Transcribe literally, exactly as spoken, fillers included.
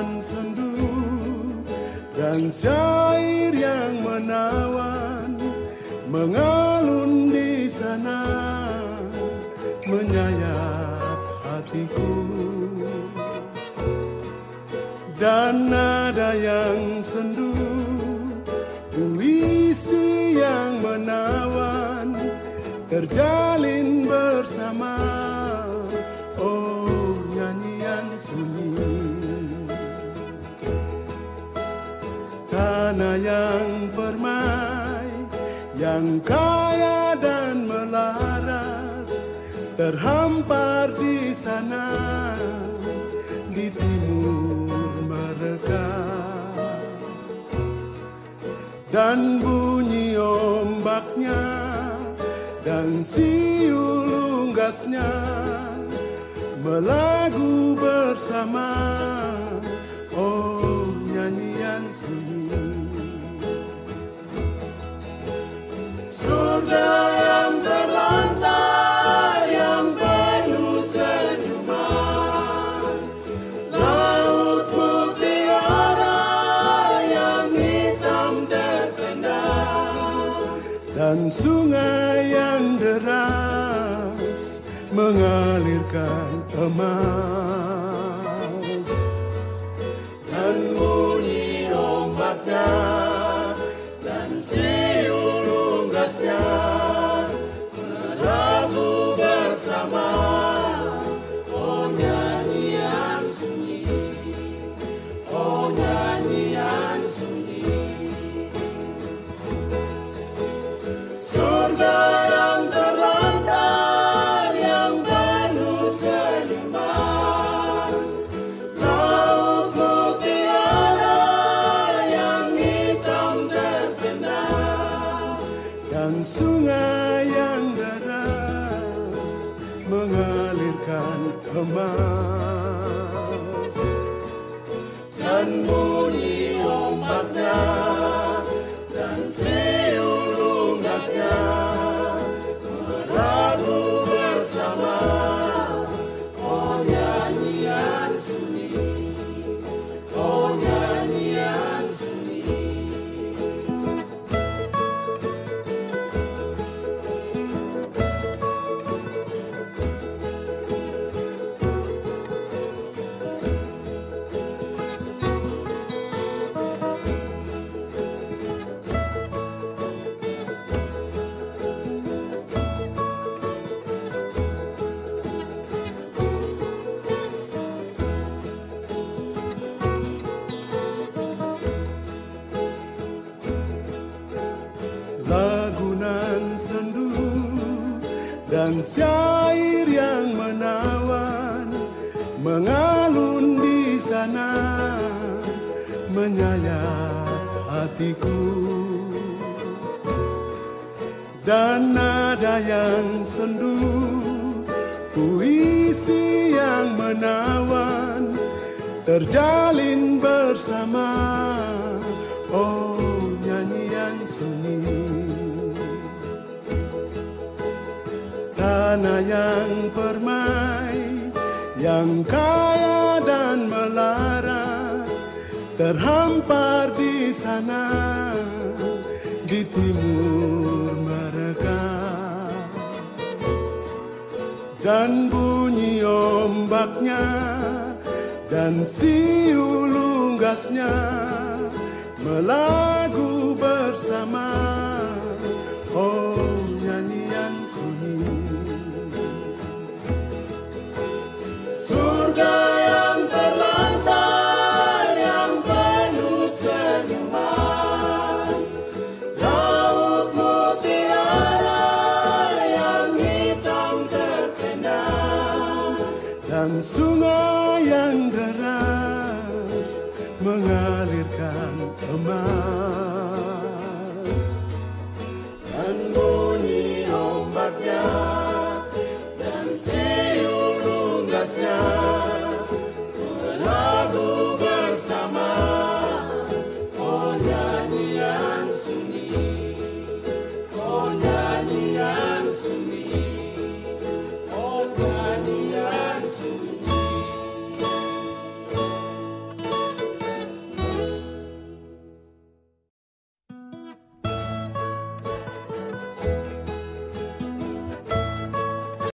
Lagunan sendu dan syair yang menawan mengalun di sana, menyayat hatiku. Dan nada yang sendu, puisi yang menawan terjalin bersama. Oh, nyanyian sunyi tanah yang permai, yang kaya dan melarat, terhampar di sana, di timur mereka. Dan bunyi ombaknya dan siul unggasnya melagu bersama. Oh, nyanyian sunyi. Surga yang terlantar, yang penuh senyuman, laut mutiara yang hitam terpendam, dan sungai yang deras mengalirkan emas. Dan bunyi ombaknya dan siul unggasnya melagu bersama. Oh, nyanyian sunyi, oh, nyanyian sunyi. Surga yang terlantar, yang penuh senyuman, laut mutiara yang hitam terpendam, dan sungai yang deras mengalirkan emas. Dan bunyi ombaknya dan siul unggasnya melagu bersama. Oh, nyanyian sunyi, oh, nyanyian sunyi. Lagunan sendu dan syair yang menawan mengalun di sana, menyayat hatiku. Dan nada yang sendu, puisi yang menawan terjalin bersama. Oh, nyanyian sunyi. Tanah yang permai, yang kaya dan melarat, terhampar di sana, di timur mereka. Dan bunyi ombaknya dan siul unggasnya melagu bersama. Oh, nyanyian sunyi. Surga yang terlantar, yang penuh senyuman, laut mutiara yang hitam terpendam, dan sungai yang deras mengalirkan emas.